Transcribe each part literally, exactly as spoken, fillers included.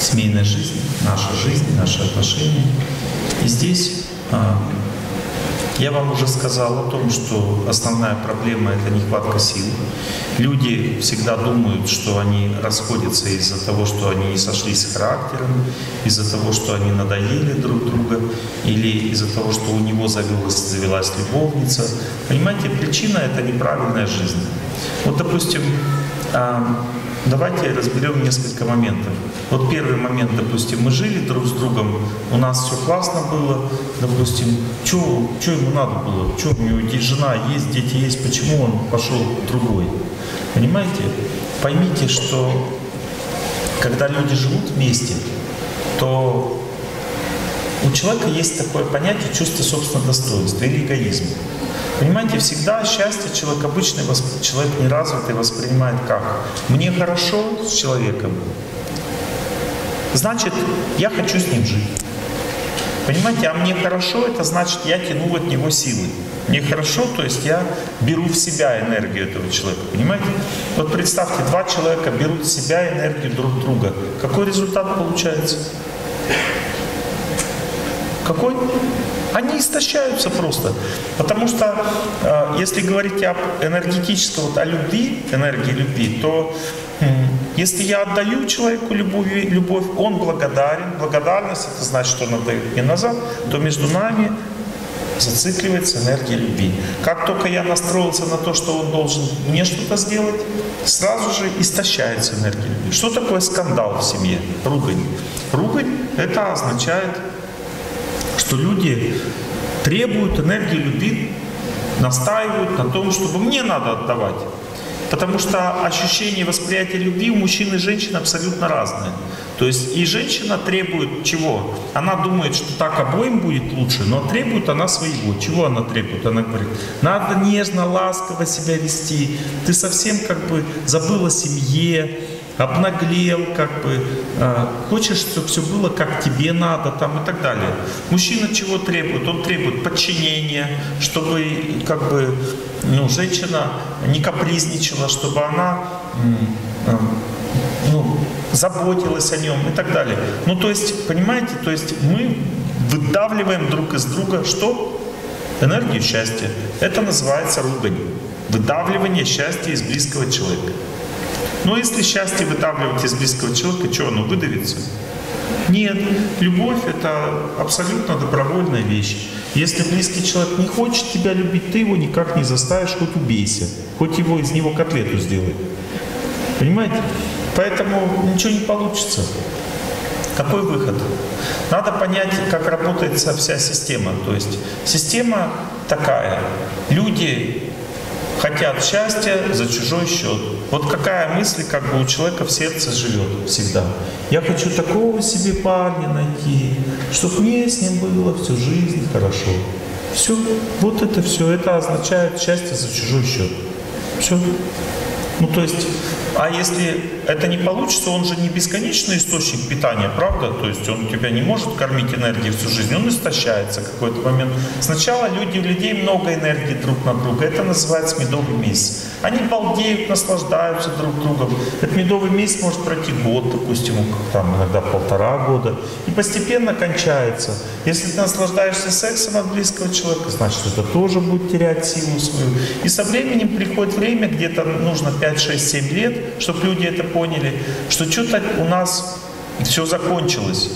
семейная жизнь, наша жизнь, наши отношения. И здесь а, я вам уже сказал о том, что основная проблема — это нехватка сил. Люди всегда думают, что они расходятся из-за того, что они не сошлись с характером, из-за того, что они надоели друг друга, или из-за того, что у него завелась, завелась любовница. Понимаете, причина — это неправильная жизнь. Вот, допустим, давайте разберем несколько моментов. Вот первый момент, допустим, мы жили друг с другом, у нас все классно было, допустим, что ему надо было, что у него есть жена, есть дети, есть, почему он пошел к другой? Понимаете? Поймите, что когда люди живут вместе, то у человека есть такое понятие чувства собственного достоинства или эгоизма. Понимаете, всегда счастье человек обычный, человек неразвитый воспринимает как? Мне хорошо с человеком, значит, я хочу с ним жить. Понимаете, а мне хорошо, это значит, я тяну от него силы. Мне хорошо, то есть я беру в себя энергию этого человека. Понимаете? Вот представьте, два человека берут в себя энергию друг друга. Какой результат получается? Какой? Они истощаются просто. Потому что, э, если говорить об энергетическом, вот о любви, энергии любви, то э, если я отдаю человеку любовь, любовь, он благодарен. Благодарность — это значит, что он отдает мне назад, то между нами зацикливается энергия любви. Как только я настроился на то, что он должен мне что-то сделать, сразу же истощается энергия любви. Что такое скандал в семье? Ругань. Ругань — это означает, что люди требуют энергии любви, настаивают на том, чтобы мне надо отдавать. Потому что ощущение восприятия любви у мужчин и женщин абсолютно разное. То есть и женщина требует чего? Она думает, что так обоим будет лучше, но требует она своего. Чего она требует? Она говорит, надо нежно, ласково себя вести. Ты совсем как бы забыл о семье, обнаглел, как бы, э, хочешь, чтобы все было как тебе надо, там и так далее. Мужчина чего требует? Он требует подчинения, чтобы как бы, ну, женщина не капризничала, чтобы она э, ну, заботилась о нем и так далее. Ну, то есть, понимаете, то есть мы выдавливаем друг из друга что? Энергию счастья. Это называется ругань. Выдавливание счастья из близкого человека. Но если счастье выдавливать из близкого человека, что оно выдавится? Нет. Любовь — это абсолютно добровольная вещь. Если близкий человек не хочет тебя любить, ты его никак не заставишь, хоть убейся. Хоть его из него котлету сделай. Понимаете? Поэтому ничего не получится. Какой выход? Надо понять, как работает вся система. То есть система такая. Люди хотят счастья за чужой счет. Вот какая мысль как бы у человека в сердце живет всегда. Я хочу такого себе парня найти, чтобы мне с ним было всю жизнь хорошо. Все. Вот это все. Это означает счастье за чужой счет. Все. Ну то есть, а если это не получится, он же не бесконечный источник питания, правда? То есть он тебя не может кормить энергией всю жизнь, он истощается в какой-то момент. Сначала люди, у людей много энергии друг на друга, это называется медовый месяц. Они балдеют, наслаждаются друг другом. Этот медовый месяц может пройти год, допустим, там иногда полтора года, и постепенно кончается. Если ты наслаждаешься сексом от близкого человека, значит, это тоже будет терять силу свою. И со временем приходит время, где-то нужно пять, шесть, семь лет, чтобы люди это поняли, что что-то у нас все закончилось.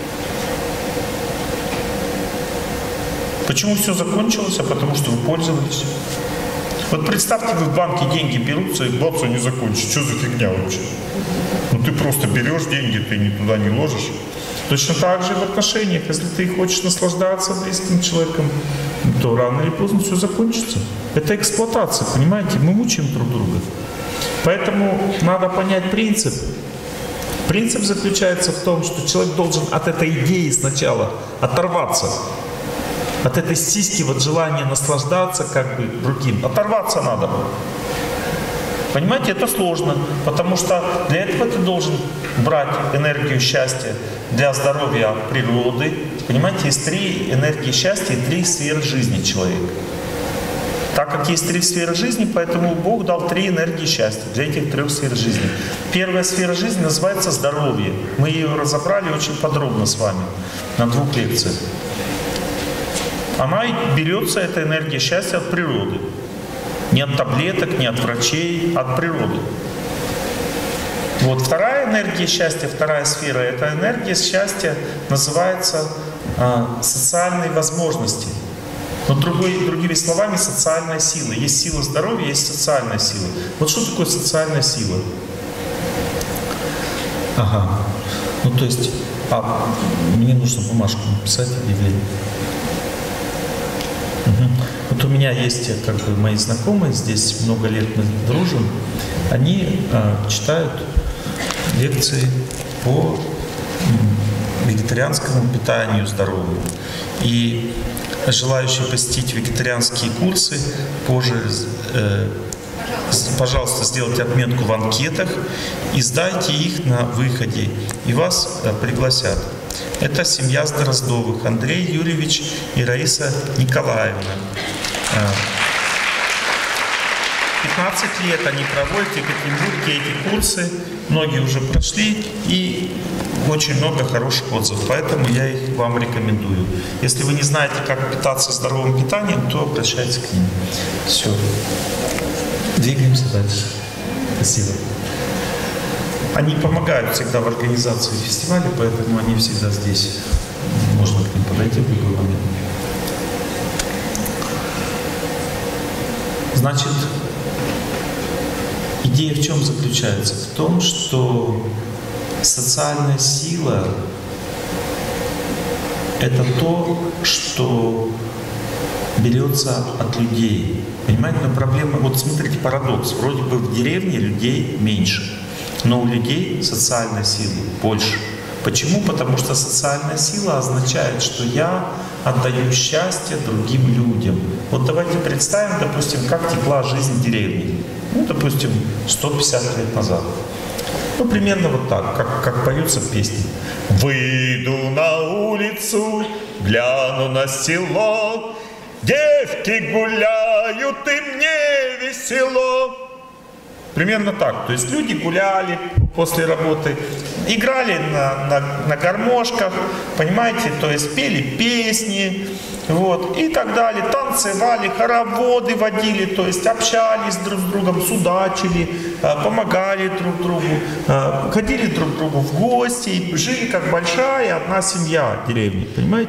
Почему все закончилось? А потому что вы пользовались. Вот представьте, вы в банке деньги берутся, и бац, они закончатся. Что за фигня вообще? Ну ты просто берешь деньги, ты ни туда не ложишь. Точно так же и в отношениях. Если ты хочешь наслаждаться близким человеком, то рано или поздно все закончится. Это эксплуатация, понимаете? Мы мучаем друг друга. Поэтому надо понять принцип. Принцип заключается в том, что человек должен от этой идеи сначала оторваться. От этой сиськи, вот желания наслаждаться как бы другим. Оторваться надо. Понимаете, это сложно, потому что для этого ты должен брать энергию счастья для здоровья природы. Понимаете, есть три энергии счастья и три сферы жизни человека. Так как есть три сферы жизни, поэтому Бог дал три энергии счастья для этих трех сфер жизни. Первая сфера жизни называется здоровье. Мы ее разобрали очень подробно с вами на двух лекциях. Она берется, эта энергия счастья, от природы. Не от таблеток, не от врачей, а от природы. Вот вторая энергия счастья, вторая сфера, эта энергия счастья называется э, социальные возможности. Но другой, другими словами, социальная сила. Есть сила здоровья, есть социальная сила. Вот что такое социальная сила? Ага. Ну то есть, а мне нужно бумажку написать, объявление. Угу. Вот у меня есть как бы мои знакомые, здесь много лет мы дружим, они а, читают лекции по вегетарианскому питанию здоровому. И желающие посетить вегетарианские курсы, позже, э, пожалуйста, сделайте отметку в анкетах и сдайте их на выходе, и вас э, пригласят. Это семья Дроздовых, Андрей Юрьевич и Раиса Николаевна. пятнадцать лет они проводят в Екатеринбурге эти курсы, многие уже прошли, и очень много хороших отзывов, поэтому я их вам рекомендую. Если вы не знаете, как питаться здоровым питанием, то обращайтесь к ним. Все. Двигаемся дальше. Спасибо. Они помогают всегда в организации фестиваля, поэтому они всегда здесь. Можно к ним подойти в любой момент. Значит, идея в чем заключается? В том, что социальная сила — это то, что берется от людей. Понимаете, но проблема, вот смотрите, парадокс. Вроде бы в деревне людей меньше, но у людей социальной силы больше. Почему? Потому что социальная сила означает, что я отдаю счастье другим людям. Вот давайте представим, допустим, как текла жизнь в деревне. Ну, допустим, сто пятьдесят лет назад. Ну, примерно вот так, как, как поются песни. «Выйду на улицу, гляну на село, девки гуляют, и мне весело». Примерно так. То есть люди гуляли после работы, играли на, на, на гармошках, понимаете, то есть пели песни, вот, и так далее, танцевали, хороводы водили, то есть общались друг с другом, судачили, помогали друг другу, ходили друг к другу в гости, жили как большая одна семья в деревне, понимаете?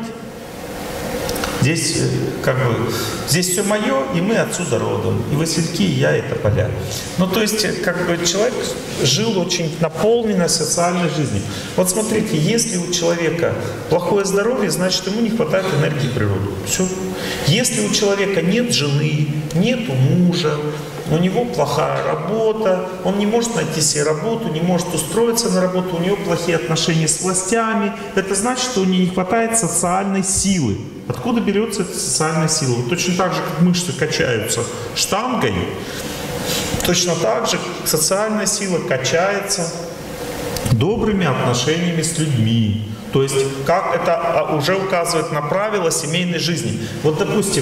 Здесь как бы, здесь все мое, и мы отсюда родом. И васильки, и я, и тополя. Ну, то есть, как бы человек жил очень наполненной социальной жизнью. Вот смотрите, если у человека плохое здоровье, значит, ему не хватает энергии природы. Все. Если у человека нет жены, нет мужа, у него плохая работа, он не может найти себе работу, не может устроиться на работу, у него плохие отношения с властями, это значит, что у него не хватает социальной силы. Откуда берется эта социальная сила? Вот точно так же, как мышцы качаются штангой, точно так же социальная сила качается добрыми отношениями с людьми. То есть, как это уже указывает на правила семейной жизни. Вот, допустим,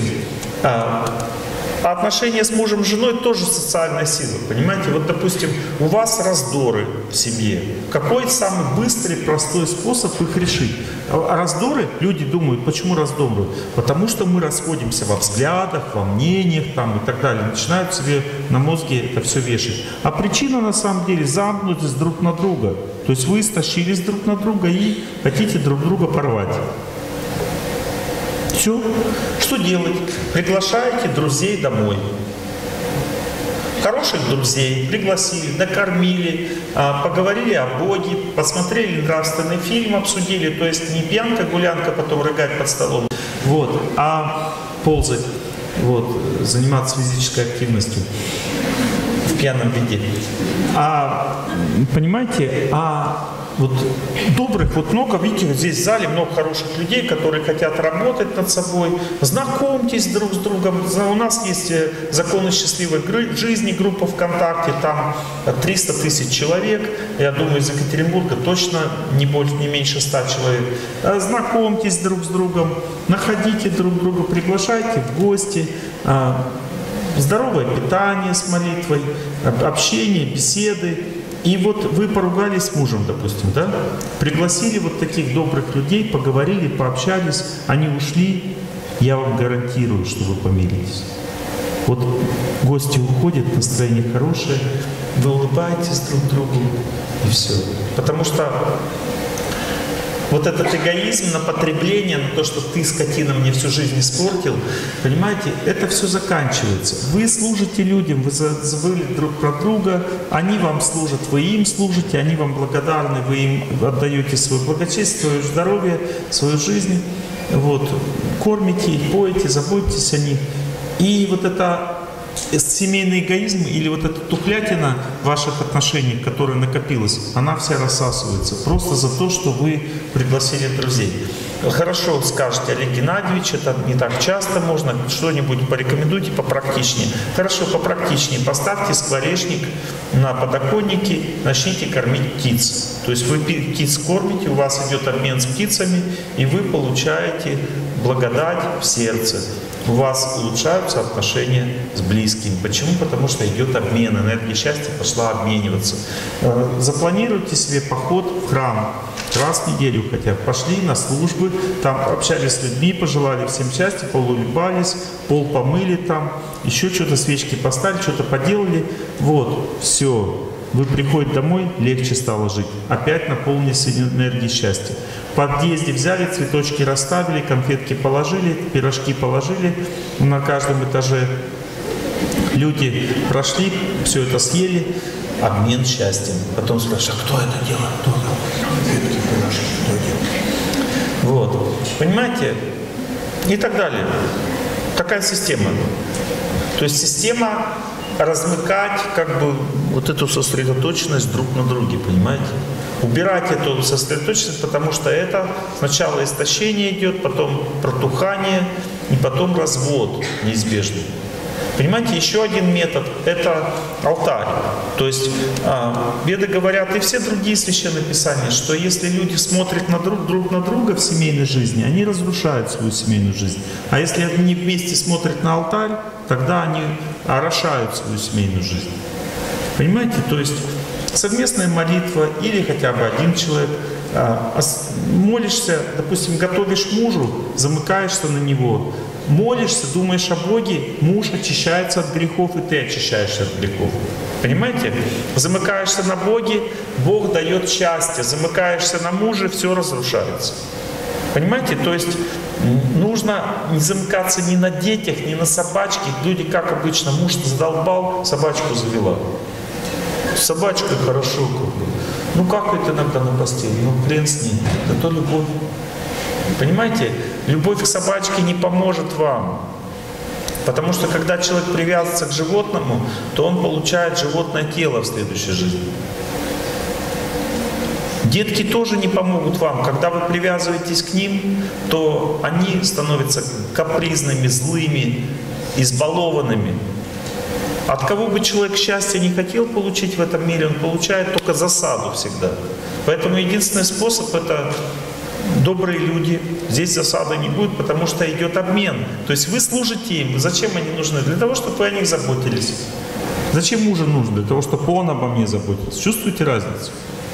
отношения с мужем и женой тоже социальная сила. Понимаете? Вот, допустим, у вас раздоры в семье. Какой самый быстрый, простой способ их решить? Раздоры, люди думают, почему раздоры? Потому что мы расходимся во взглядах, во мнениях там, и так далее. Начинают себе на мозге это все вешать. А причина на самом деле замкнутость друг на друга. То есть вы стащились друг на друга и хотите друг друга порвать. Все. Что делать? Приглашаете друзей домой. Хороших друзей пригласили, накормили, поговорили о Боге, посмотрели нравственный фильм, обсудили. То есть не пьянка-гулянка, потом рыгать под столом, вот, а ползать, вот, заниматься физической активностью в пьяном виде. А, понимаете, а вот добрых, вот много, видите, вот здесь в зале много хороших людей, которые хотят работать над собой. Знакомьтесь друг с другом. У нас есть «Законы счастливой жизни», группа ВКонтакте, там триста тысяч человек. Я думаю, из Екатеринбурга точно не больше, не меньше ста человек. Знакомьтесь друг с другом, находите друг друга, приглашайте в гости. здоровое питание с молитвой, общение, беседы. И вот вы поругались с мужем, допустим, да? Пригласили вот таких добрых людей, поговорили, пообщались, они ушли. Я вам гарантирую, что вы помиритесь. Вот гости уходят, настроение хорошее, вы улыбаетесь друг другу, и все. Потому что вот этот эгоизм на потребление, на то, что ты, скотина, мне всю жизнь испортил, понимаете, это все заканчивается. Вы служите людям, вы забыли друг про друга, они вам служат, вы им служите, они вам благодарны, вы им отдаете свое благочестие, свое здоровье, свою жизнь. Вот. Кормите их, поете, заботитесь о них. И вот это семейный эгоизм или вот эта тухлятина в ваших отношениях, которая накопилась, она вся рассасывается просто за то, что вы пригласили друзей. Хорошо, скажете, Олег Геннадьевич, это не так часто можно, что-нибудь порекомендуйте попрактичнее. Хорошо, попрактичнее. Поставьте скворечник на подоконнике, начните кормить птиц. То есть вы птиц кормите, у вас идет обмен с птицами, и вы получаете благодать в сердце. У вас улучшаются отношения с близкими. Почему? Потому что идет обмен, энергия счастья пошла обмениваться. Запланируйте себе поход в храм. Раз в неделю хотя бы. Пошли на службы, там общались с людьми, пожелали всем счастья, поулыбались, пол помыли там, еще что-то, свечки поставили, что-то поделали. Вот, все. Вы приходите домой, легче стало жить. Опять наполнились энергией счастья. В подъезде взяли, цветочки расставили, конфетки положили, пирожки положили на каждом этаже. Люди прошли, все это съели. Обмен счастьем. Потом спрашивают, а кто это делает? Кто это? Конфетки, пирожки, кто делает? Вот. Понимаете? И так далее. Такая система. То есть система размыкать как бы вот эту сосредоточенность друг на друге, понимаете? Убирать эту сосредоточенность, потому что это сначала истощение идет, потом протухание и потом развод неизбежный. Понимаете, еще один метод – это алтарь. То есть а, Веды говорят, и все другие священные писания, что если люди смотрят на друг, друг на друга в семейной жизни, они разрушают свою семейную жизнь. А если они вместе смотрят на алтарь, тогда они орошают свою семейную жизнь. Понимаете, то есть совместная молитва или хотя бы один человек, а, молишься, допустим, готовишь мужу, замыкаешься на него, молишься, думаешь о Боге, муж очищается от грехов, и ты очищаешься от грехов. Понимаете? Замыкаешься на Боге, Бог дает счастье. Замыкаешься на муже, все разрушается. Понимаете? То есть нужно не замыкаться ни на детях, ни на собачке. Люди, как обычно, муж задолбал, собачку завела. С собачкой хорошо. Ну какает иногда на постели, ну хрен с ней. Это любовь. Понимаете? Любовь к собачке не поможет вам. Потому что когда человек привязывается к животному, то он получает животное тело в следующей жизни. Детки тоже не помогут вам. Когда вы привязываетесь к ним, то они становятся капризными, злыми, избалованными. От кого бы человек счастья не хотел получить в этом мире, он получает только засаду всегда. Поэтому единственный способ — это добрые люди. Здесь засады не будет, потому что идет обмен. То есть вы служите им. Зачем они нужны? Для того, чтобы вы о них заботились. Зачем мужу нужно? Для того, чтобы он обо мне заботился. Чувствуете разницу?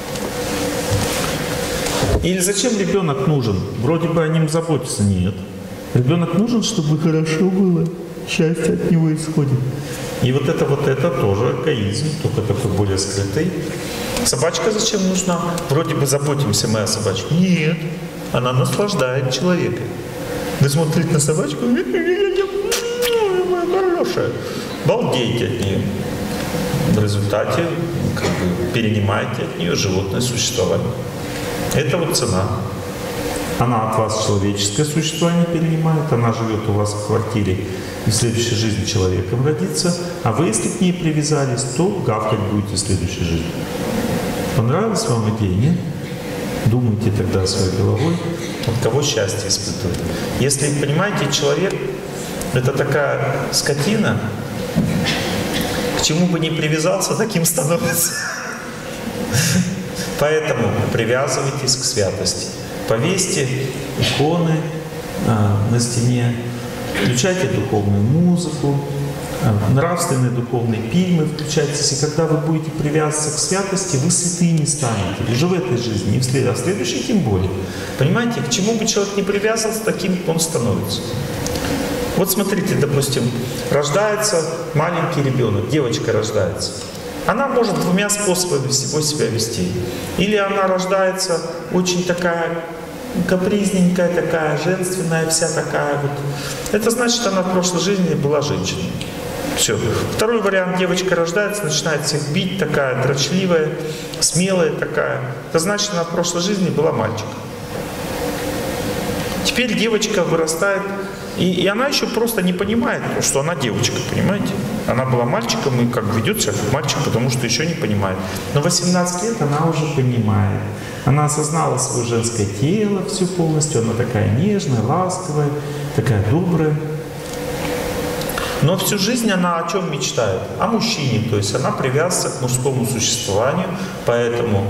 Или зачем ребенок нужен? Вроде бы о нем заботиться. Нет. Ребенок нужен, чтобы хорошо было. Счастье от него исходит. И вот это вот это тоже эгоизм, только такой более скрытый. Собачка зачем нужна? Вроде бы заботимся мы о собачке. Нет. Она наслаждает человека. Вы смотрите на собачку, хорошая. Балдеете от нее. В результате как бы, перенимаете от нее животное существование. Это вот цена. Она от вас человеческое существование перенимает, она живет у вас в квартире и в следующей жизни человеком родится, а вы, если к ней привязались, то гавкать будете в следующей жизни. Понравилась вам идея, нет? Думайте тогда своей головой, от кого счастье испытывает. Если, понимаете, человек — это такая скотина, к чему бы ни привязался, таким становится. Поэтому привязывайтесь к святости. Повесьте иконы а, на стене, включайте духовную музыку, нравственные духовные фильмы включайтесь, и когда вы будете привязываться к святости, вы святыми станете. Уже в этой жизни, не в следующей, а в следующей тем более. Понимаете, к чему бы человек не привязывался, таким он становится. Вот смотрите, допустим, рождается маленький ребенок, девочка рождается. Она может двумя способами всего себя вести. Или она рождается очень такая капризненькая, такая женственная, вся такая вот. Это значит, она в прошлой жизни была женщиной. Все. Второй вариант: девочка рождается, начинает всех бить, такая дрочливая, смелая такая. Это значит, она в прошлой жизни была мальчиком. Теперь девочка вырастает, и, и она еще просто не понимает, что она девочка, понимаете? Она была мальчиком и как ведет себя как мальчик, потому что еще не понимает. Но в восемнадцать лет она уже понимает. Она осознала свое женское тело все полностью, она такая нежная, ласковая, такая добрая. Но всю жизнь она о чем мечтает? О мужчине, то есть она привязывается к мужскому существованию, поэтому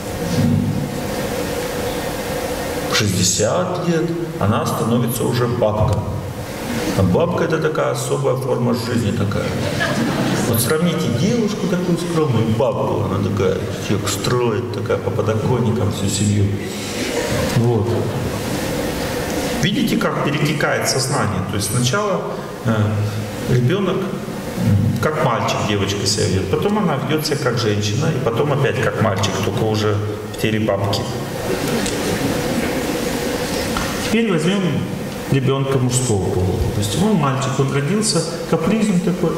в шестьдесят лет она становится уже бабка. А бабка — это такая особая форма жизни такая. Вот сравните девушку такую скромную, бабку, она такая, всех строит, такая по подоконникам всю семью. Вот. Видите, как перетекает сознание? То есть сначала э, ребенок как мальчик, девочка себя ведет, потом она ведет себя как женщина, и потом опять как мальчик, только уже в теле бабки. Теперь возьмем ребенка мужского пола. То есть он мальчик, он родился капризный такой.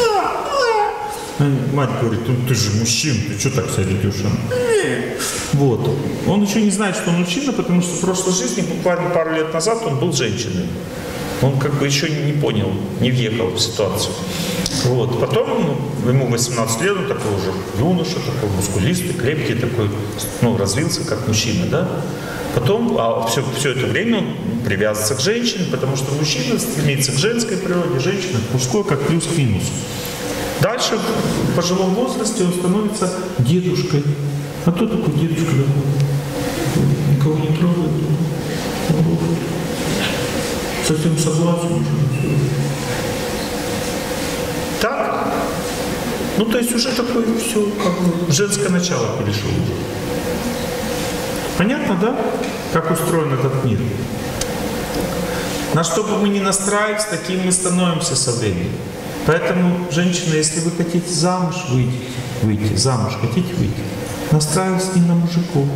Мать говорит: ну ты же мужчина, ты что так себя ведешь? Вот. Он еще не знает, что он мужчина, потому что в прошлой жизни, буквально пару лет назад, он был женщиной. Он как бы еще не понял, не въехал в ситуацию. Вот. Потом ну, ему восемнадцать лет, он такой уже юноша, такой мускулистый, крепкий, такой, ну, развился как мужчина, да? Потом, а все, все это время он привязывается к женщине, потому что мужчина стремится к женской природе, женщина к мужской, как плюс к минусу. Дальше, в пожилом возрасте, он становится дедушкой. А кто такой дедушка? Никого не трогает. Совсем согласен. Так? Ну, то есть уже такое все, как бы, женское начало перешло. Понятно, да? Как устроен этот мир? На что бы мы ни настраивались, таким мы становимся со временем. Поэтому, женщина, если вы хотите замуж выйти, выйти, замуж хотите выйти, настраивайтесь не на мужиков.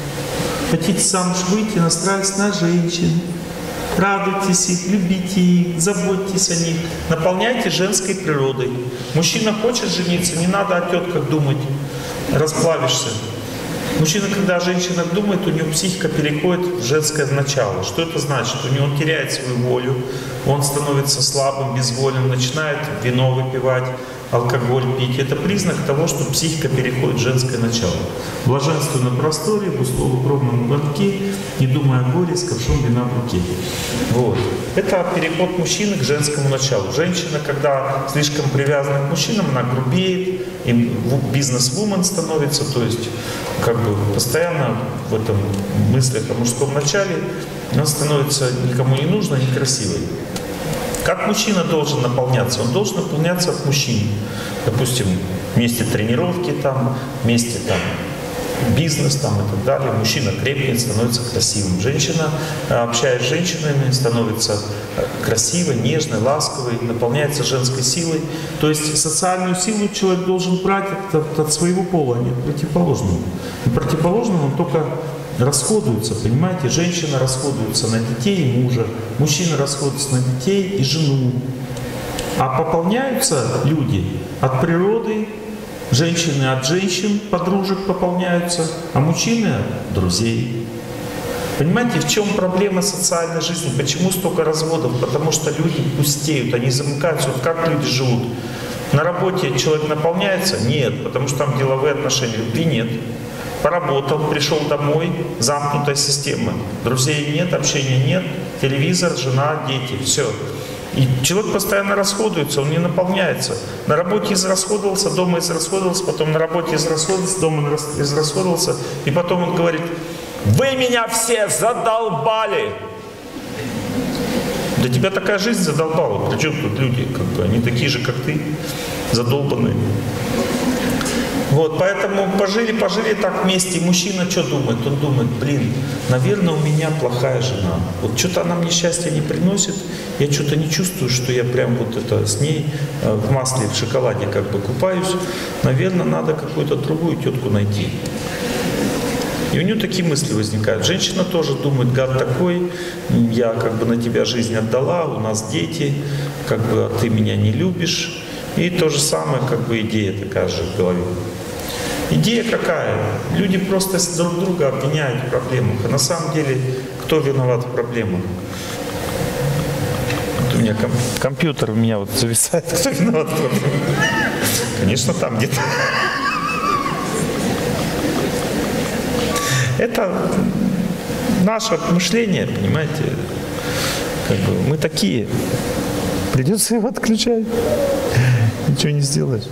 Хотите замуж выйти, настраивайтесь на женщин. Радуйтесь их, любите их, заботьтесь о них, наполняйте женской природой. Мужчина хочет жениться, не надо о тетках думать, расплавишься. Мужчина, когда о женщинах думает, у него психика переходит в женское начало. Что это значит? У него он теряет свою волю, он становится слабым, безвольным, начинает вино выпивать, алкоголь пить. Это признак того, что психика переходит в женское начало. Блаженство на просторе, в условно-пробном лотке, не думая о горе, с ковшом вина в руке. Вот. Это переход мужчины к женскому началу. Женщина, когда слишком привязана к мужчинам, она грубеет, и бизнес-вумен становится, то есть как бы постоянно в этом мыслях о мужском начале, она становится никому не нужной, некрасивой. Как мужчина должен наполняться? Он должен наполняться от мужчин. Допустим, вместе тренировки, там, вместе там, бизнес там, и так далее. Мужчина крепнет, становится красивым. Женщина, общаясь с женщинами, становится красивой, нежной, ласковой, наполняется женской силой. То есть социальную силу человек должен брать от, от своего пола, а не от противоположного. И противоположного он только расходуются, понимаете? Женщина расходуется на детей и мужа, мужчина расходуется на детей и жену. А пополняются люди от природы, женщины от женщин, подружек пополняются, а мужчины от друзей. Понимаете, в чем проблема социальной жизни? Почему столько разводов? Потому что люди пустеют, они замыкаются. Вот как люди живут? На работе человек наполняется? Нет, потому что там деловые отношения. Любви нет. Поработал, пришел домой, замкнутая система. Друзей нет, общения нет, телевизор, жена, дети, все. И человек постоянно расходуется, он не наполняется. На работе израсходовался, дома израсходовался, потом на работе израсходовался, дома израсходовался. И потом он говорит: вы меня все задолбали. Для тебя такая жизнь задолбала. Причем тут люди, как бы, они такие же, как ты, задолбанные. Вот, поэтому пожили, пожили так вместе. И мужчина что думает? Он думает, блин, наверное, у меня плохая жена. Вот что-то она мне счастья не приносит. Я что-то не чувствую, что я прям вот это с ней в масле, в шоколаде как бы купаюсь. Наверное, надо какую-то другую тетку найти. И у нее такие мысли возникают. Женщина тоже думает, гад такой, я как бы на тебя жизнь отдала, у нас дети, как бы а ты меня не любишь. И то же самое, как бы идея такая же в голове. Идея какая? Люди просто друг друга обвиняют в проблемах. А на самом деле, кто виноват в проблемах? Вот у меня ком- компьютер у меня вот зависает. Кто виноват в проблемах? Конечно, там где-то. Это наше мышление, понимаете? Как бы мы такие. Придется его отключать. Ничего не сделаешь.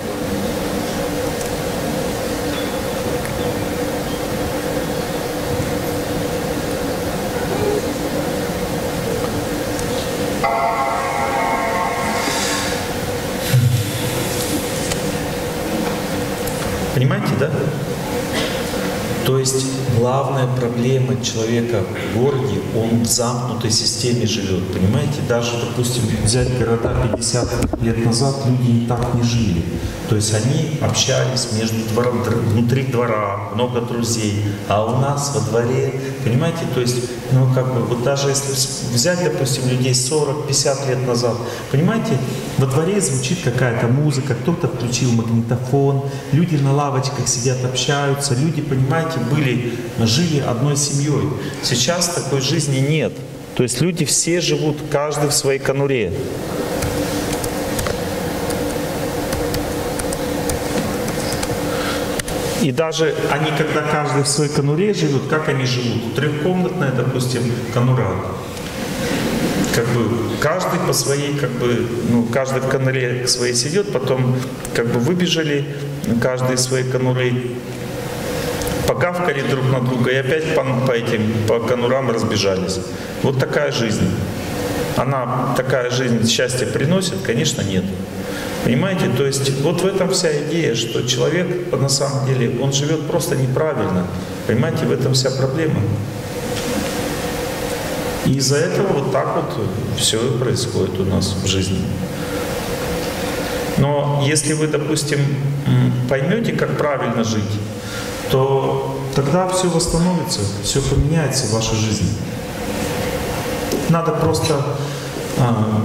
Понимаете, да? То есть главная проблема человека в городе, он в замкнутой системе живет. Понимаете, даже, допустим, взять города пятьдесят лет назад, люди не так не жили. То есть они общались между двором, внутри двора, много друзей. А у нас во дворе, понимаете, то есть, ну как бы, вот даже если взять, допустим, людей сорок-пятьдесят лет назад, понимаете, во дворе звучит какая-то музыка, кто-то включил магнитофон, люди на лавочках сидят, общаются, люди, понимаете, были, жили одной семьей. Сейчас такой жизни нет. То есть люди все живут, каждый в своей конуре. И даже они, когда каждый в своей конуре живут, как они живут? Трехкомнатная, допустим, конура. Как бы каждый по своей, как бы, ну, каждый в конуре своей сидит, потом как бы выбежали, каждый из своей конуры, погавкали друг на друга и опять по, по этим, по конурам разбежались. Вот такая жизнь. Она, такая жизнь счастье приносит? Конечно, нет. Понимаете? То есть вот в этом вся идея, что человек на самом деле, он живет просто неправильно. Понимаете, в этом вся проблема. И из-за этого вот так вот все и происходит у нас в жизни. Но если вы, допустим, поймете, как правильно жить, то тогда все восстановится, все поменяется в вашей жизни. Надо просто а,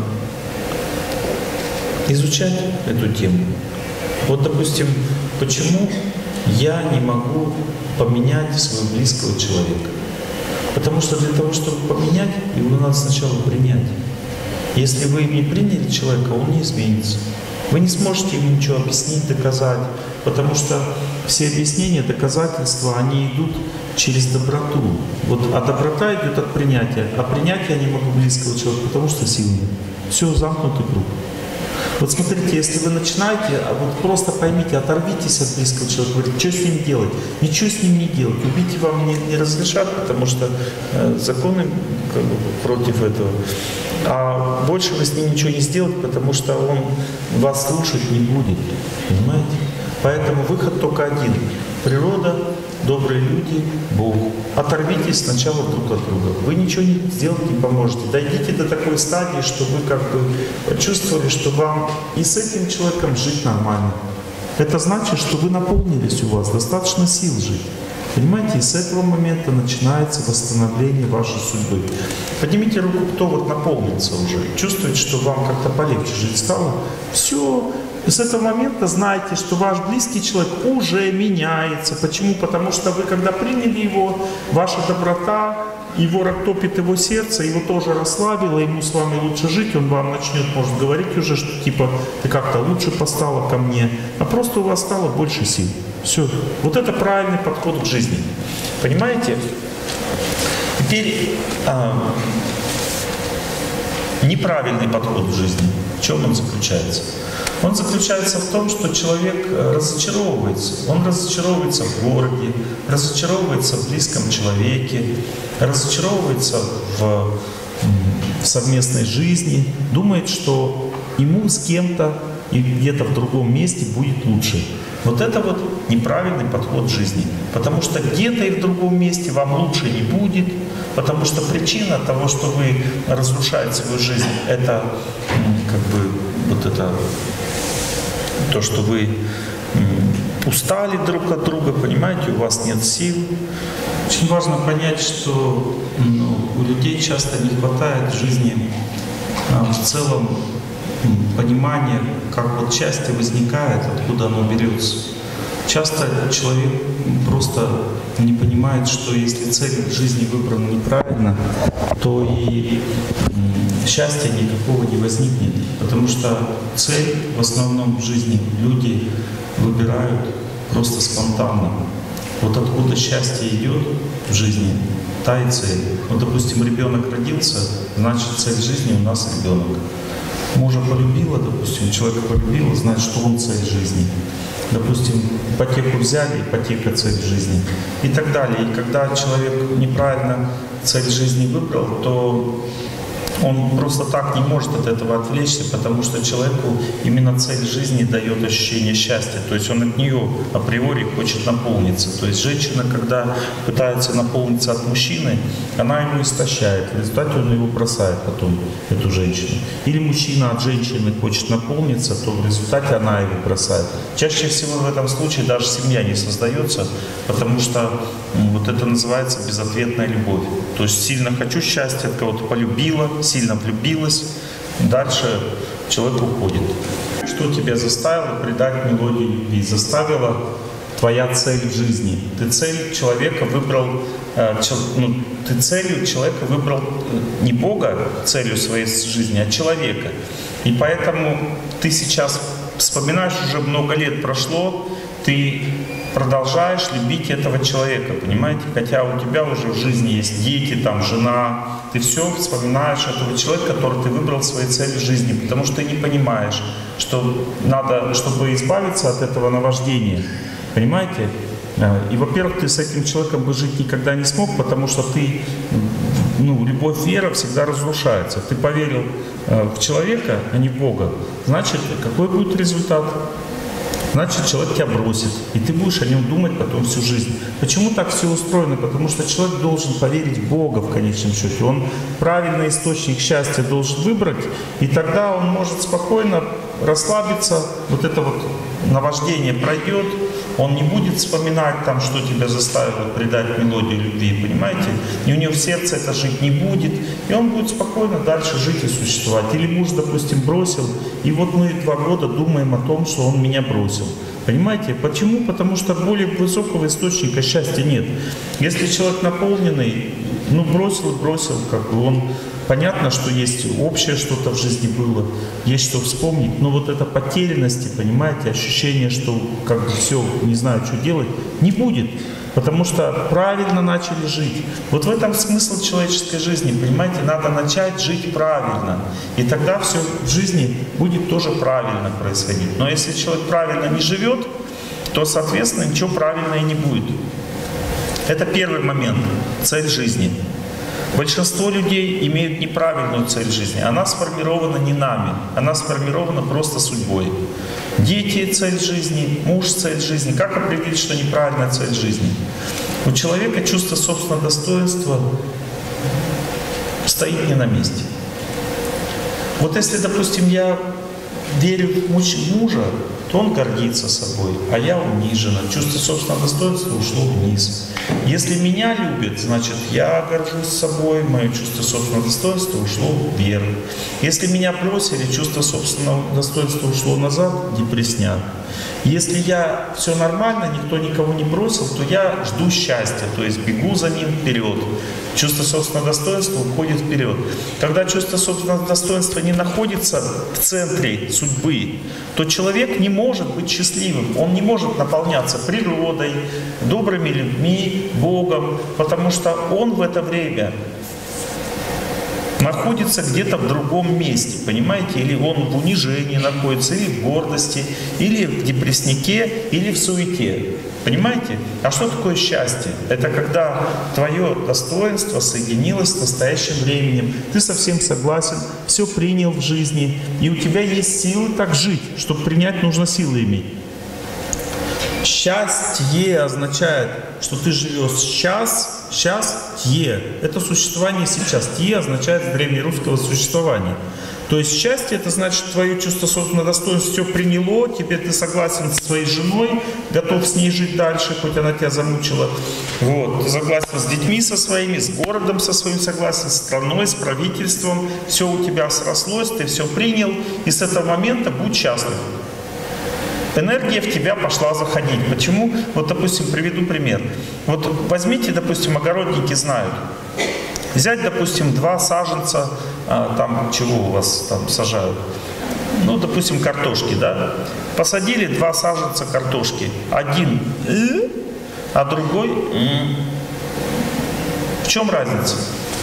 изучать эту тему. Вот, допустим, почему я не могу поменять своего близкого человека? Потому что для того, чтобы поменять, его надо сначала принять. Если вы не приняли человека, он не изменится. Вы не сможете ему ничего объяснить, доказать, потому что все объяснения, доказательства, они идут через доброту. Вот, а доброта идет от принятия. А принятие я не могу близкого человека, потому что сил нет. Все, замкнутый круг. Вот смотрите, если вы начинаете, вот просто поймите, оторвитесь от близкого человека, говорите, что с ним делать? Ничего с ним не делать. Убить вам не, не разрешат, потому что э, законы как бы, против этого. А больше вы с ним ничего не сделаете, потому что он вас слушать не будет. Понимаете? Поэтому выход только один. Природа, добрые люди, Бог. Оторвитесь сначала друг от друга. Вы ничего не сделать не поможете. Дойдите до такой стадии, что вы как бы почувствовали, что вам и с этим человеком жить нормально. Это значит, что вы наполнились, у вас достаточно сил жить. Понимаете, и с этого момента начинается восстановление вашей судьбы. Поднимите руку, кто вот наполнится уже, чувствует, что вам как-то полегче жить стало. Все. И с этого момента знаете, что ваш близкий человек уже меняется. Почему? Потому что вы, когда приняли его, ваша доброта, его растопит его сердце, его тоже расслабило, ему с вами лучше жить, он вам начнет, может, говорить уже, что типа ты как-то лучше постала ко мне, а просто у вас стало больше сил. Все. Вот это правильный подход к жизни. Понимаете? Теперь а, неправильный подход в жизни. В чем он заключается? Он заключается в том, что человек разочаровывается. Он разочаровывается в городе, разочаровывается в близком человеке, разочаровывается в в совместной жизни, думает, что ему с кем-то и где-то в другом месте будет лучше. Вот это вот неправильный подход к жизни. Потому что где-то и в другом месте вам лучше не будет, потому что причина того, что вы разрушаете свою жизнь, это как бы вот это то, что вы устали друг от друга, понимаете, у вас нет сил. Очень важно понять, что ну, у людей часто не хватает в жизни а, в целом понимания, как вот счастье возникает, откуда оно берется. Часто человек просто не понимает, что если цель в жизни выбрана неправильно, то и счастья никакого не возникнет. Потому что цель в основном в жизни люди выбирают просто спонтанно. Вот откуда счастье идет в жизни, та и цель. Вот, допустим, ребенок родился, значит, цель жизни у нас ребенок. Мужа полюбила, допустим, человека полюбила, значит, что он цель жизни. Допустим, ипотеку взяли, ипотека цель жизни и так далее. И когда человек неправильно цель жизни выбрал, то он просто так не может от этого отвлечься, потому что человеку именно цель жизни дает ощущение счастья. То есть он от нее априори хочет наполниться. То есть женщина, когда пытается наполниться от мужчины, она его истощает. В результате он его бросает потом, эту женщину. Или мужчина от женщины хочет наполниться, то в результате она его бросает. Чаще всего в этом случае даже семья не создается, потому что вот это называется безответная любовь. То есть сильно хочу счастья, от кого-то полюбила, сильно влюбилась, дальше человек уходит. Что тебя заставило предать мелодию любви? Заставила твоя цель в жизни. Ты цель человека выбрал, э, чел, ну, ты целью человека выбрал не Бога целью своей жизни, а человека. И поэтому ты сейчас вспоминаешь, уже много лет прошло, ты продолжаешь любить этого человека, понимаете? Хотя у тебя уже в жизни есть дети, там, жена, ты все вспоминаешь этого человека, который ты выбрал своей целью в жизни, потому что ты не понимаешь, что надо, чтобы избавиться от этого наваждения, понимаете? И, во-первых, ты с этим человеком бы жить никогда не смог, потому что ты, ну, любовь, вера всегда разрушается. Ты поверил в человека, а не в Бога, значит, какой будет результат? Значит, человек тебя бросит, и ты будешь о нем думать потом всю жизнь. Почему так все устроено? Потому что человек должен поверить в Бога в конечном счете. Он правильный источник счастья должен выбрать, и тогда он может спокойно расслабиться. Вот это вот наваждение пройдет, он не будет вспоминать, там, что тебя заставило предать мелодию любви, понимаете? И у него в сердце это жить не будет, и он будет спокойно дальше жить и существовать. Или муж, допустим, бросил, и вот мы два года думаем о том, что он меня бросил. Понимаете? Почему? Потому что более высокого источника счастья нет. Если человек наполненный, ну бросил и бросил, как бы он... Понятно, что есть общее что-то в жизни было, есть что вспомнить, но вот эта потерянности, понимаете, ощущение, что как бы все, не знаю, что делать, не будет, потому что правильно начали жить. Вот в этом смысл человеческой жизни, понимаете, надо начать жить правильно, и тогда все в жизни будет тоже правильно происходить. Но если человек правильно не живет, то, соответственно, ничего правильного и не будет. Это первый момент, цель жизни. Большинство людей имеют неправильную цель жизни. Она сформирована не нами, она сформирована просто судьбой. Дети — цель жизни, муж — цель жизни. Как определить, что неправильная цель жизни? У человека чувство собственного достоинства стоит не на месте. Вот если, допустим, я верю в мужа, то он гордится собой, а я унижена. Чувство собственного достоинства ушло вниз. Если меня любят, значит, я горжусь собой, мое чувство собственного достоинства ушло вверх. Если меня бросили, чувство собственного достоинства ушло назад, депресняк. Если я все нормально, никто никого не бросил, то я жду счастья, то есть бегу за ним вперед. Чувство собственного достоинства уходит вперед. Когда чувство собственного достоинства не находится в центре судьбы, то человек не может быть счастливым. Он не может наполняться природой, добрыми людьми, Богом, потому что он в это время находится где-то в другом месте, понимаете? Или он в унижении находится, или в гордости, или в депресснике, или в суете. Понимаете? А что такое счастье? Это когда твое достоинство соединилось с настоящим временем. Ты совсем согласен, все принял в жизни, и у тебя есть силы так жить. Чтобы принять, нужно силы иметь. Счастье означает, что ты живешь сейчас, счастье. Это существование сейчас. Тье означает древнерусского существования. То есть счастье — это значит, твое чувство собственного достоинства все приняло, теперь ты согласен со своей женой, готов с ней жить дальше, хоть она тебя замучила. Вот. Ты согласен с детьми со своими, с городом со своим согласен, с страной, с правительством. Все у тебя срослось, ты все принял, и с этого момента будь счастлив. Энергия в тебя пошла заходить. Почему? Вот, допустим, приведу пример. Вот возьмите, допустим, огородники знают. Взять, допустим, два саженца, а, там, чего у вас там сажают? Ну, допустим, картошки, да? Посадили два саженца картошки. Один «э», а другой «м». В чем разница?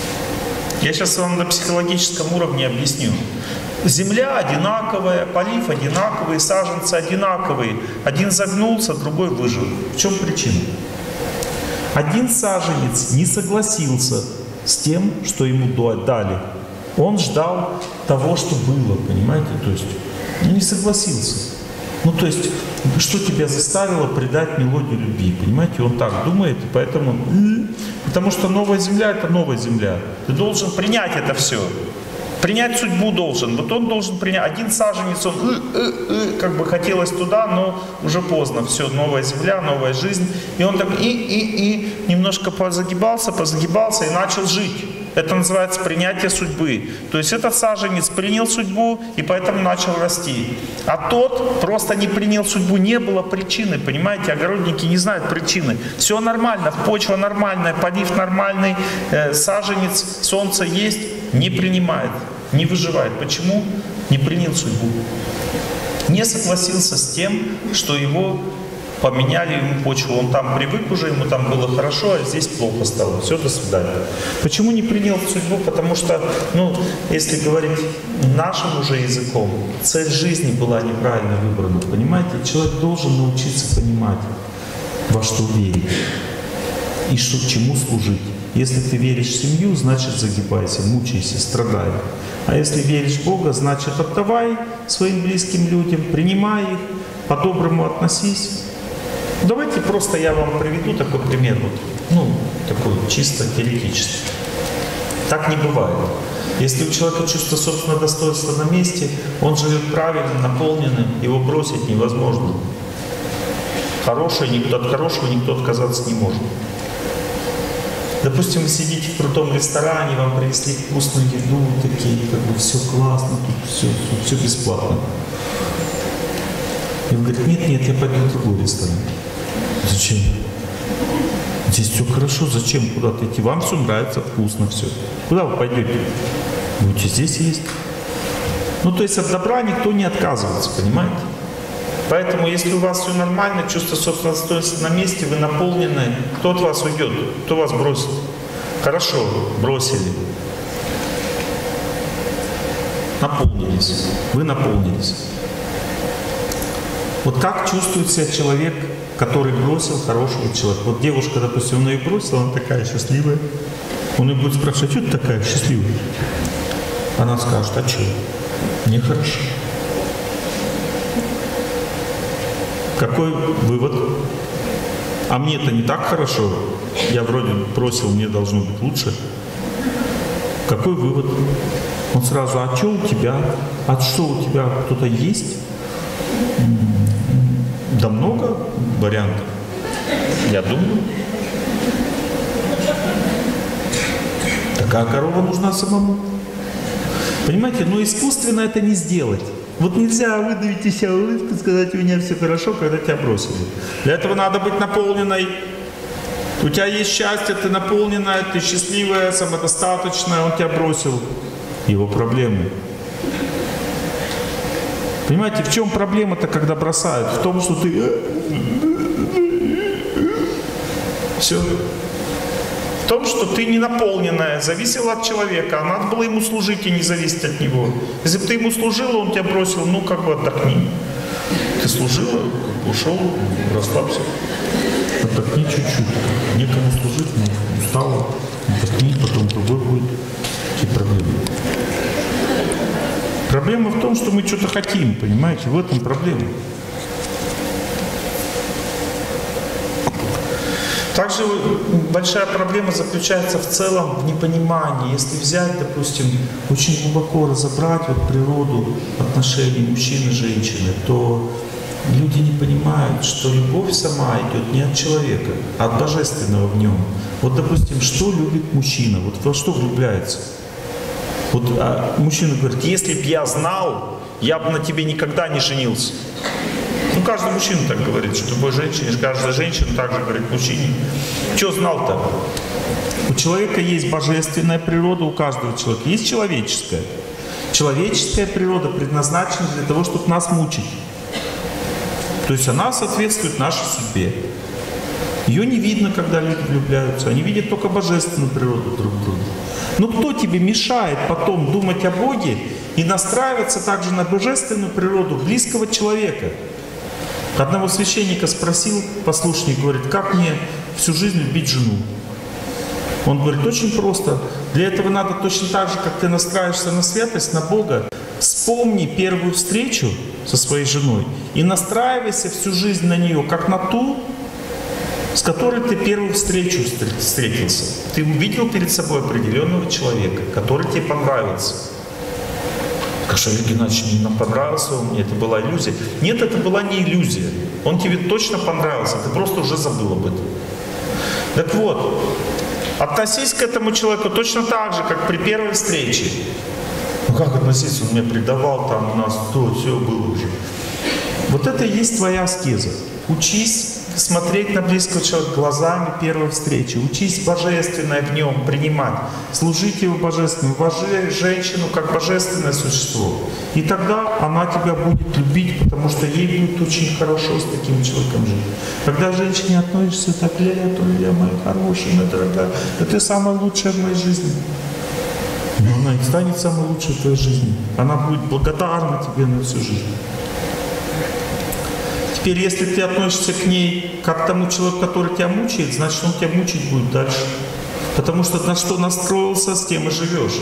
Я сейчас вам на психологическом уровне объясню. Земля одинаковая, полив одинаковый, саженцы одинаковые. Один загнулся, другой выжил. В чем причина? Один саженец не согласился с тем, что ему дали. Он ждал того, что было, понимаете? То есть он не согласился. Ну, то есть, что тебя заставило предать мелодию любви? Понимаете, он так думает, и поэтому... Потому что новая земля — это новая земля. Ты должен принять это все. Принять судьбу должен. Вот он должен принять. Один саженец, он э, э, э, как бы хотелось туда, но уже поздно. Все, новая земля, новая жизнь. И он так и, и, и немножко позагибался, позагибался и начал жить. Это называется принятие судьбы. То есть этот саженец принял судьбу и поэтому начал расти. А тот просто не принял судьбу, не было причины. Понимаете, огородники не знают причины. Все нормально, почва нормальная, полив нормальный, э, саженец, солнце есть, не принимает, не выживает. Почему? Не принял судьбу. Не согласился с тем, что его поменяли ему почву. Он там привык уже, ему там было хорошо, а здесь плохо стало. Все, до свидания. Почему не принял судьбу? Потому что, ну, если говорить нашим уже языком, цель жизни была неправильно выбрана. Понимаете? Человек должен научиться понимать, во что верить и что, чему служить. Если ты веришь в семью, значит загибайся, мучайся, страдай. А если веришь в Бога, значит отдавай своим близким людям, принимай их, по-доброму относись. Давайте просто я вам приведу такой пример, вот, ну, такой чисто теоретически. Так не бывает. Если у человека чувство собственного достоинства на месте, он живет правильно, наполненным, его бросить невозможно. Хорошее, никто, от хорошего никто отказаться не может. Допустим, вы сидите в крутом ресторане, вам принесли вкусную еду, такие, как бы все классно, тут все, тут все бесплатно. И он говорит, нет, нет, я пойду в другой ресторан. Зачем? Здесь все хорошо, зачем куда-то идти? Вам все нравится, вкусно все. Куда вы пойдете? Будете здесь есть. Ну, то есть от добра никто не отказывается, понимаете? Поэтому, если у вас все нормально, чувство собственного достоинства на месте, вы наполнены, кто от вас уйдет? Кто вас бросит? Хорошо, бросили. Наполнились. Вы наполнились. Вот как чувствует себя человек, который бросил хорошего человека? Вот девушка, допустим, он ее бросила, она такая счастливая. Он ее будет спрашивать, что ты такая счастливая? Она скажет, а что? Мне хорошо. Какой вывод? А мне-то не так хорошо. Я вроде бросил, мне должно быть лучше. Какой вывод? Он сразу, а что у тебя? А что у тебя? Кто-то есть? Да много вариантов. Я думаю. Такая корова нужна самому. Понимаете, но искусственно это не сделать. Вот нельзя выдавить из себя улыбку, сказать, у меня все хорошо, когда тебя бросили. Для этого надо быть наполненной. У тебя есть счастье, ты наполненная, ты счастливая, самодостаточная, он тебя бросил. Его проблемы. Понимаете, в чем проблема-то, когда бросают? В том, что ты... Все. том, что ты не наполненная, зависела от человека, а надо было ему служить и не зависеть от него. Если бы ты ему служила, он тебя бросил, ну как бы отдохни. Ты служила, ушел, расслабься. Отдохни чуть-чуть. Некому служить, но устала. Отдохни, потом другой будет. Какие проблемы? Проблема в том, что мы что-то хотим, понимаете? В этом проблема. Также большая проблема заключается в целом в непонимании. Если взять, допустим, очень глубоко разобрать вот природу отношений мужчины и женщины, то люди не понимают, что любовь сама идет не от человека, а от божественного в нем. Вот, допустим, что любит мужчина? Вот во что влюбляется? Вот а мужчина говорит: если б я знал, я бы на тебе никогда не женился. Ну, каждый мужчина так говорит, что любой женщине, каждая женщина также говорит мужчине. Что знал-то? У человека есть божественная природа, у каждого человека есть человеческая. Человеческая природа предназначена для того, чтобы нас мучить. То есть она соответствует нашей судьбе. Ее не видно, когда люди влюбляются. Они видят только божественную природу друг друга. Но кто тебе мешает потом думать о Боге и настраиваться также на божественную природу близкого человека? Одного священника спросил послушник, говорит: как мне всю жизнь любить жену? Он говорит: очень просто. Для этого надо точно так же, как ты настраиваешься на святость, на Бога. Вспомни первую встречу со своей женой и настраивайся всю жизнь на нее, как на ту, с которой ты первую встречу встретился. Ты увидел перед собой определенного человека, который тебе понравился. Скажи: Олег Геннадьевич, мне понравился он мне, это была иллюзия. Нет, это была не иллюзия. Он тебе точно понравился, ты просто уже забыл об этом. Так вот, относись к этому человеку точно так же, как при первой встрече. Ну как относиться? Он меня предавал, там у нас то, все было уже. Вот это и есть твоя аскеза. Учись смотреть на близкого человека глазами первой встречи. Учись божественное в нем принимать. Служить его божественному. Уважай женщину как божественное существо. И тогда она тебя будет любить, потому что ей будет очень хорошо с таким человеком жить. Когда женщине относишься так: Леля, Леля, моя хорошая, моя дорогая, да ты самая лучшая в моей жизни. Но она и станет самой лучшей в твоей жизни. Она будет благодарна тебе на всю жизнь. Теперь, если ты относишься к ней как к тому человеку, который тебя мучает, значит, он тебя мучить будет дальше. Потому что на что настроился, с тем и живешь.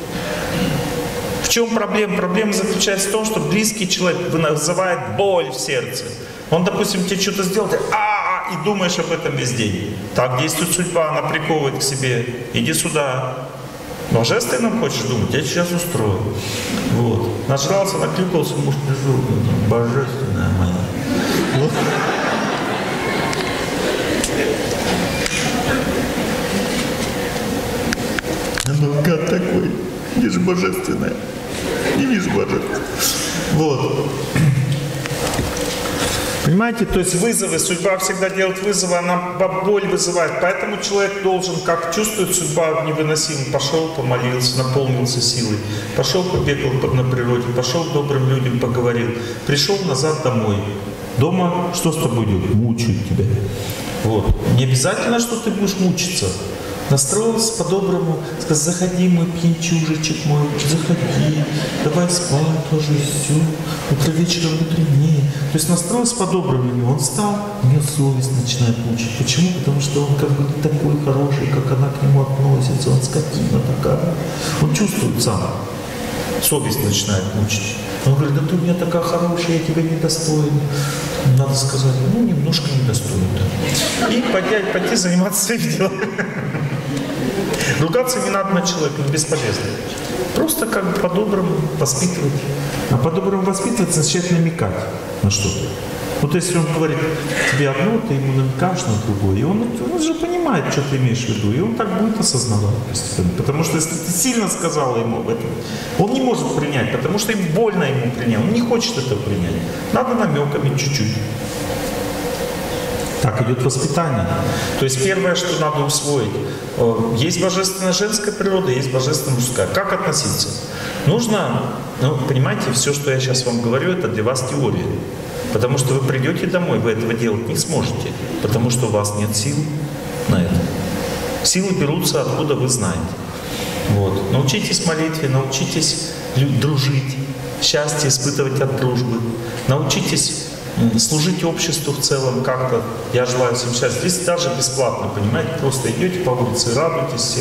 В чем проблема? Проблема заключается в том, что близкий человек вызывает боль в сердце. Он, допустим, тебе что-то сделал, ты а, и думаешь об этом весь день. Так действует судьба, она приковывает к себе. Иди сюда. Божественным хочешь думать? Я сейчас устрою. Вот. Нажрался, наклюкался, муж пришел. Божественная моя. Вот. Ну, гад такой. Где же божественная? Не вижу божественное. Вот. Понимаете, то есть вызовы, судьба всегда делает вызовы, она боль вызывает. Поэтому человек должен, как чувствует судьба невыносимо, пошел, помолился, наполнился силой, пошел, побегал на природе, пошел к добрым людям, поговорил, пришел назад домой. Дома что с тобой делают? Мучают тебя. Вот. Не обязательно, что ты будешь мучиться. Настроился по-доброму, сказал: заходи, мой пьянчужечек мой, заходи, давай спать тоже, все, утро вечером мудренее. То есть настроился по-доброму на него, он встал, у него совесть начинает мучить. Почему? Потому что он как бы не такой хороший, как она к нему относится, он скотина такая. Он чувствует сам, совесть начинает мучить. Он говорит: да ты у меня такая хорошая, я тебя недостоин. Надо сказать: ну, немножко недостоин, да. И пойти, пойти заниматься своими делами. Ругаться не надо на человека, бесполезно. Просто как бы по-доброму воспитывать. А по-доброму воспитывать означает намекать на что-то. Вот если он говорит тебе одно, ты ему намекаешь на другое, и он, он же понимает, что ты имеешь в виду, и он так будет осознавать постепенно. Потому что если ты сильно сказала ему об этом, он не может принять, потому что им больно ему принять, он не хочет этого принять. Надо намеками чуть-чуть. Так идет воспитание. То есть первое, что надо усвоить, есть божественная женская природа, есть божественная мужская. Как относиться? Нужно, ну, понимаете, все, что я сейчас вам говорю, это для вас теория. Потому что вы придете домой, вы этого делать не сможете, потому что у вас нет сил на это. Силы берутся, откуда вы знаете. Вот. Научитесь молитве, научитесь дружить, счастье испытывать от дружбы. Научитесь служить обществу в целом как-то. Я желаю всем счастья. Здесь даже бесплатно, понимаете, просто идете по улице и радуйтесь все.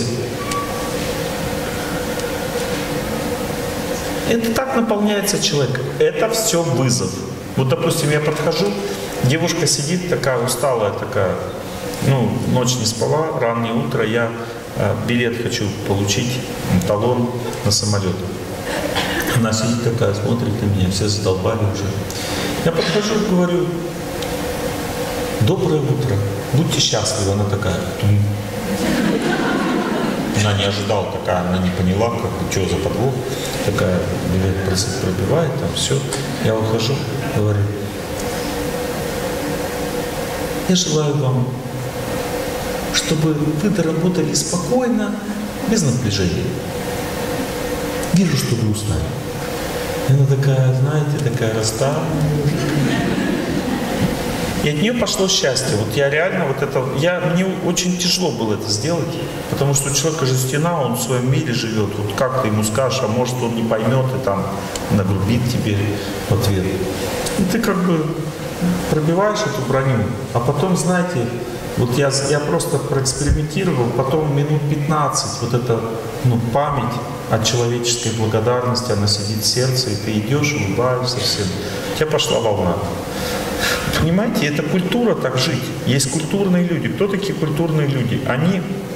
Это так наполняется человек. Это все вызов. Вот, допустим, я подхожу, девушка сидит такая усталая, такая, ну, ночь не спала, раннее утро, я э, билет хочу получить, талон на самолет. Она сидит такая, смотрит на меня, все задолбали уже. Я подхожу и говорю: доброе утро, будьте счастливы. Она такая, она не ожидала, такая, она не поняла, как бы, что за подвох. Такая, билет пробивает, там все. Я ухожу, говорю: я желаю вам, чтобы вы доработали спокойно, без напряжения. Вижу, что вы устали. И она такая, знаете, такая расстала. И от нее пошло счастье. Вот я реально вот это, я, мне очень тяжело было это сделать, потому что у человека же стена, он в своем мире живет. Вот как ты ему скажешь, а может он не поймет и там нагрубит тебе в ответ. И ты как бы пробиваешь эту броню, а потом, знаете, вот я, я просто проэкспериментировал, потом минут пятнадцать вот эта, ну, память о человеческой благодарности, она сидит в сердце, и ты идешь, улыбаешься всем. У тебя пошла волна. Понимаете, это культура так жить. Есть культурные люди. Кто такие культурные люди? Они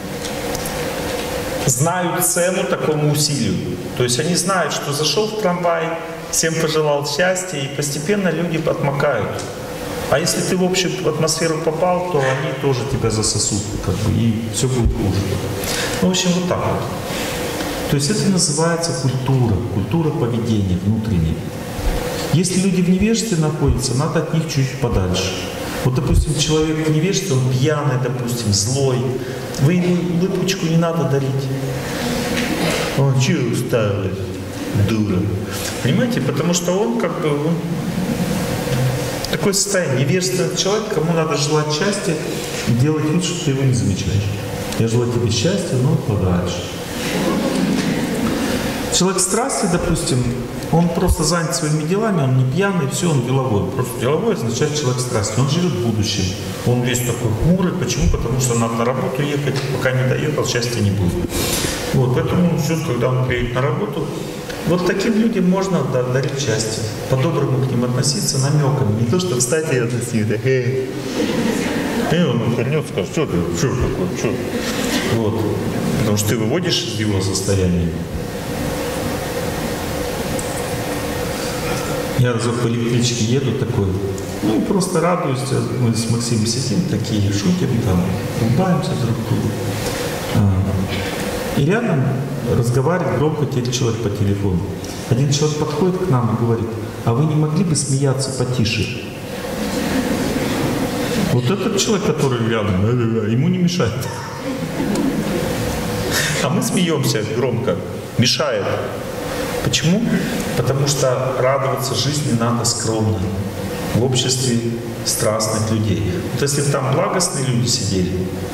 знают цену такому усилию. То есть они знают, что зашел в трамвай, всем пожелал счастья, и постепенно люди отмокают. А если ты в общую атмосферу попал, то они тоже тебя засосут, как бы, и все будет хуже. Ну, в общем, вот так вот. То есть это называется культура, культура поведения внутренняя. Если люди в невежестве находятся, надо от них чуть-чуть подальше. Вот, допустим, человек в невежестве, он пьяный, допустим, злой. Вы ему улыбочку не надо дарить. Он чего усталый, дура. Понимаете? Потому что он как бы... Он... Такое состояние. Невежественный человек, кому надо желать счастья, делать вид, что ты его не замечаешь. Я желаю тебе счастья, но подальше. Человек страсти, допустим, он просто занят своими делами, он не пьяный, все, он деловой. Просто деловой означает человек страсти. Он живет в будущем. Он весь такой хмурый. Почему? Потому что надо на работу ехать, пока не доехал, счастья не будет. Вот, поэтому он ждет, когда он приедет на работу. Вот таким людям можно дарить счастье. По-доброму к ним относиться, намеками. Не то, что встать и относиться. Эй. И он вернется, скажет: что ты, что такое, что? Вот. Потому что ты выводишь из его состояния. Я разок по электричке еду такой, ну и просто радуюсь, мы с Максимом сидим такие, шутим там, улыбаемся друг другу. И рядом разговаривает громко человек по телефону. Один человек подходит к нам и говорит: а вы не могли бы смеяться потише? Вот этот человек, который рядом, ему не мешает. А мы смеемся громко, мешает. Почему? Потому что радоваться жизни надо скромно, в обществе страстных людей. Вот если бы там благостные люди сидели,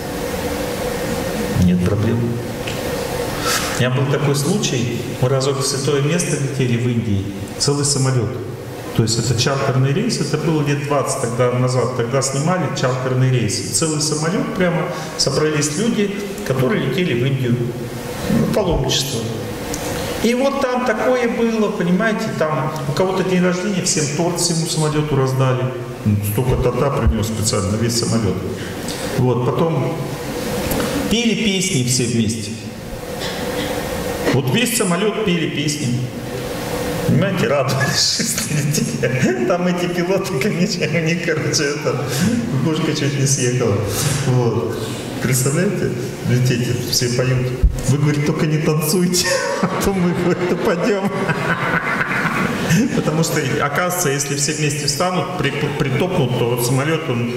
нет проблем. У меня был такой случай, мы разок в святое место летели в Индии, целый самолет. То есть это чартерный рейс, это было лет двадцать тогда назад, тогда снимали чартерные рейсы. Целый самолет прямо, собрались люди, которые летели в Индию, на паломничество. И вот там такое было, понимаете, там у кого-то день рождения, всем торт всему самолету раздали. Столько торта принес специально, весь самолет. Вот, потом пели песни все вместе. Вот весь самолет пели песни. Понимаете, радовались жизни. Там эти пилоты, конечно, у них, короче, это, кукушка чуть не съехала. Вот. Представляете, летите, все поют. Вы, говорите, только не танцуйте, а то мы, говорит, упадем. Потому что, оказывается, если все вместе встанут, при, притопнут, то вот самолет, он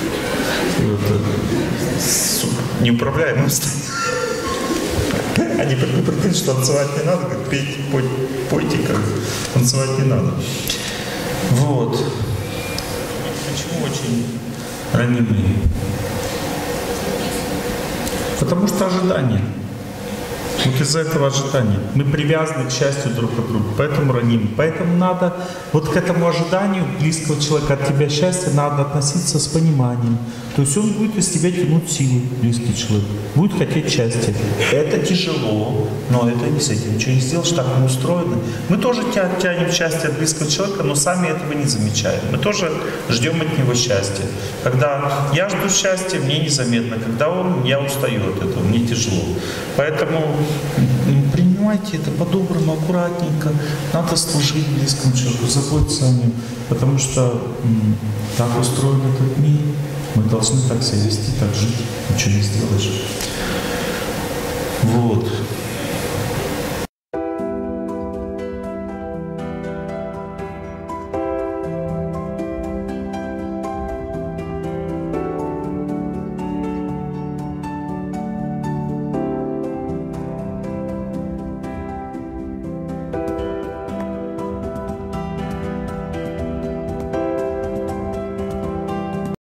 неуправляемый станет. Они предупредили, что танцевать не надо, говорят: пейте, пойте, пойте, как танцевать не надо. Вот. Почему очень ранимые? Потому что ожидание. Вот из-за этого ожидания. Мы привязаны к счастью друг к другу, поэтому раним. Поэтому надо вот к этому ожиданию близкого человека, от тебя счастья, надо относиться с пониманием. То есть он будет из тебя тянуть силы, близкий человек, будет хотеть счастья. Это тяжело, но это не с этим ничего не сделаешь, так мы устроены. Мы тоже тя тянем счастье от близкого человека, но сами этого не замечаем. Мы тоже ждем от него счастья. Когда я жду счастья, мне незаметно. Когда он, я устаю от этого, мне тяжело. Поэтому принимайте это по-доброму, аккуратненько. Надо служить близкому человеку, заботиться о нем. Потому что м, так устроен этот мир. Мы должны так себя вести, так жить. Ничего не сделаешь. Вот.